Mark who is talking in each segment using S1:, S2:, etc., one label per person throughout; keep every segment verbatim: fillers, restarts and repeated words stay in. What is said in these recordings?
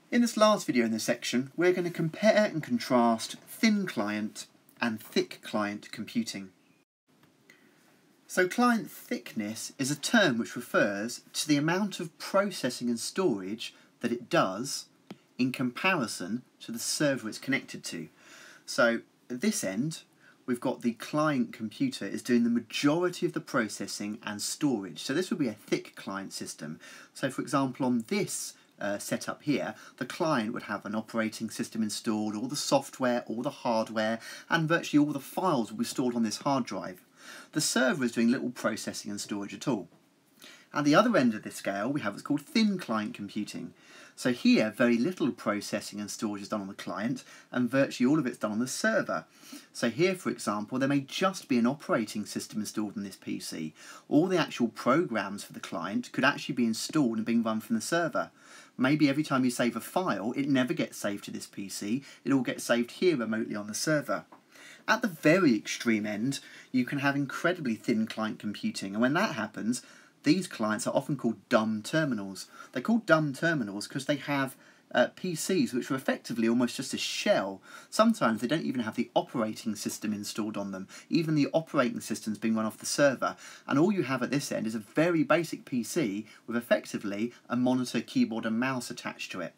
S1: In this last video in this section, we're going to compare and contrast thin client and thick client computing. So client thickness is a term which refers to the amount of processing and storage that it does in comparison to the server it's connected to. So at this end, we've got the client computer is doing the majority of the processing and storage. So this would be a thick client system. So for example, on this uh, setup here, the client would have an operating system installed, all the software, all the hardware, and virtually all the files will be stored on this hard drive. The server is doing little processing and storage at all. At the other end of this scale, we have what's called thin client computing. So here, very little processing and storage is done on the client, and virtually all of it's done on the server. So here, for example, there may just be an operating system installed on this P C. All the actual programs for the client could actually be installed and being run from the server. Maybe every time you save a file, it never gets saved to this P C. It all gets saved here remotely on the server. At the very extreme end, you can have incredibly thin client computing, and when that happens, these clients are often called dumb terminals. They're called dumb terminals because they have uh, P Cs which are effectively almost just a shell. Sometimes they don't even have the operating system installed on them. Even the operating system's being run off the server, and all you have at this end is a very basic P C with effectively a monitor, keyboard and mouse attached to it.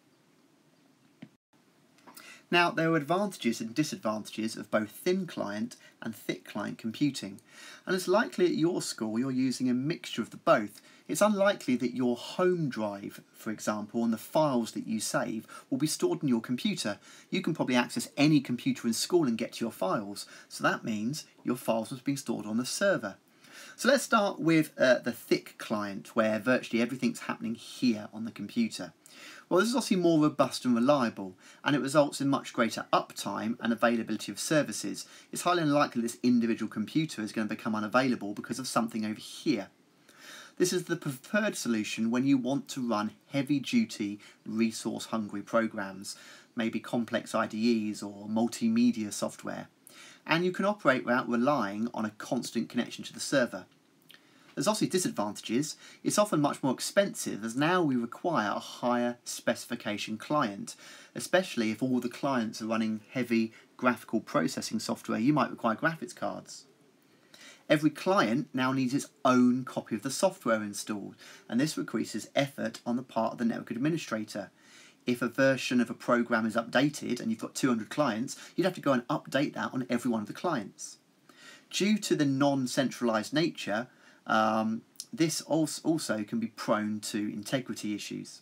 S1: Now, there are advantages and disadvantages of both thin client and thick client computing, and it's likely at your school you're using a mixture of the both. It's unlikely that your home drive, for example, and the files that you save will be stored in your computer. You can probably access any computer in school and get to your files, so that means your files must be stored on the server. So let's start with uh, the thick client, where virtually everything's happening here on the computer. Well, this is obviously more robust and reliable, and it results in much greater uptime and availability of services. It's highly unlikely this individual computer is going to become unavailable because of something over here. This is the preferred solution when you want to run heavy-duty, resource-hungry programs, maybe complex I D Es or multimedia software, and you can operate without relying on a constant connection to the server. There's obviously disadvantages. It's often much more expensive, as now we require a higher specification client, especially if all the clients are running heavy graphical processing software. You might require graphics cards. Every client now needs its own copy of the software installed, and this increases effort on the part of the network administrator. If a version of a program is updated and you've got two hundred clients, you'd have to go and update that on every one of the clients. Due to the non-centralised nature, Um, this also can be prone to integrity issues.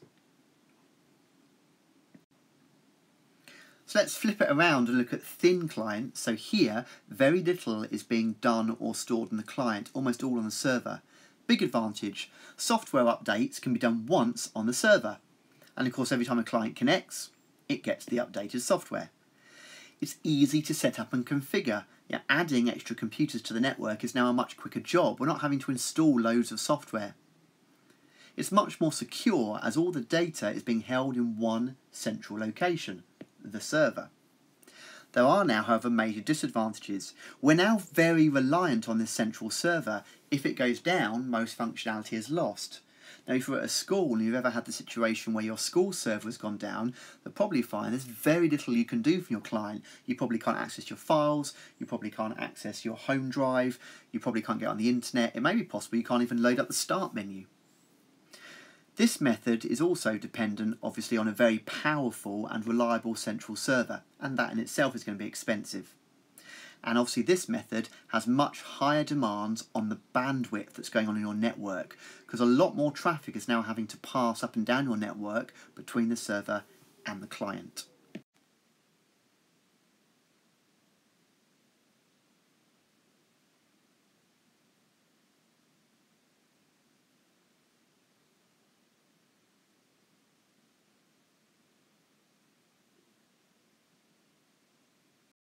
S1: So let's flip it around and look at thin client. So here, very little is being done or stored in the client, almost all on the server. Big advantage, software updates can be done once on the server. And of course, every time a client connects, it gets the updated software. It's easy to set up and configure. Yeah, adding extra computers to the network is now a much quicker job. We're not having to install loads of software. It's much more secure as all the data is being held in one central location, the server. There are now, however, major disadvantages. We're now very reliant on this central server. If it goes down, most functionality is lost. Now, if you're at a school and you've ever had the situation where your school server has gone down, they'll probably find there's very little you can do from your client. You probably can't access your files, you probably can't access your home drive, you probably can't get on the internet. It may be possible you can't even load up the start menu. This method is also dependent, obviously, on a very powerful and reliable central server, and that in itself is going to be expensive. And obviously this method has much higher demands on the bandwidth that's going on in your network, because a lot more traffic is now having to pass up and down your network between the server and the client.